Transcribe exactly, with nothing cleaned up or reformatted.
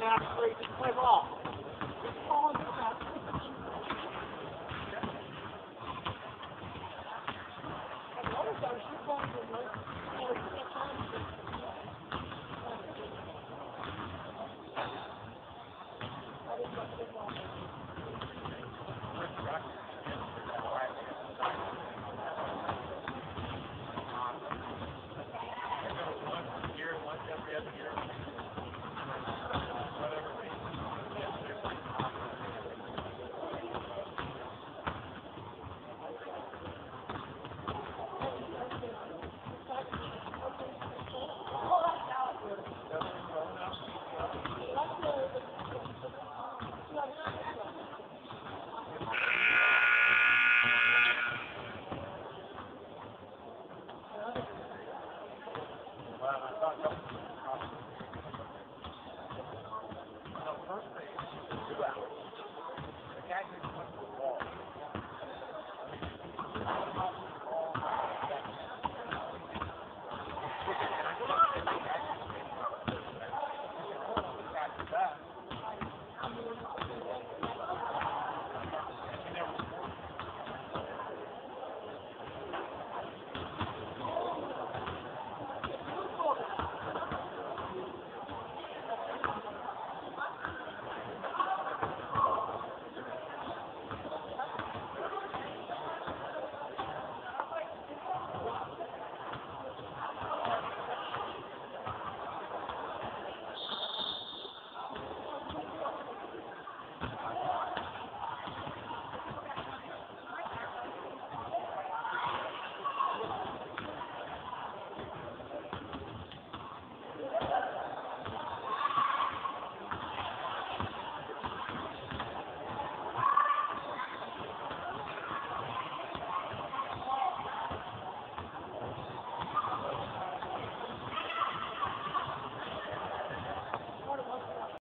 actually just play ball. Ball and that. And the other time, she comes and like, you know, she gets on to Once every other year.